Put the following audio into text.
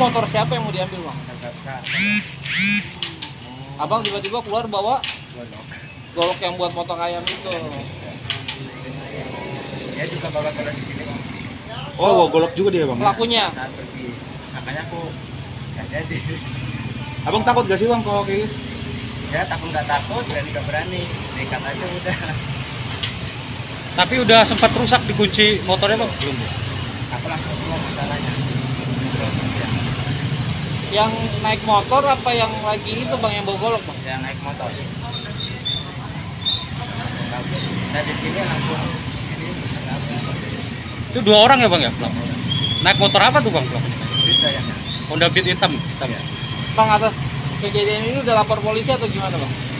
motor siapa yang mau diambil bang? Abang tiba-tiba keluar bawa golok yang buat potong ayam itu. Dia juga bawa golok di sini. Oh, bawa golok juga dia bang. Pelakunya. Saat pergi, makanya aku nggak jadi. Abang takut gak sih bang kalau kayak gitu? Ya takut nggak takut, berani nggak berani, nekat aja udah. Tapi udah sempat rusak dikunci motornya bang? Belum ya? Aku langsung keluar masalahnya. Yang naik motor apa yang lagi itu bang yang bawa golok bang? Yang naik motor. Saya di sini langsung ini Itu 2 orang ya bang ya pelaku? Naik motor apa tuh bang pelakunya? bisa ya. Honda Beat hitam ya? Bang atas kejadian ini udah lapor polisi atau gimana bang?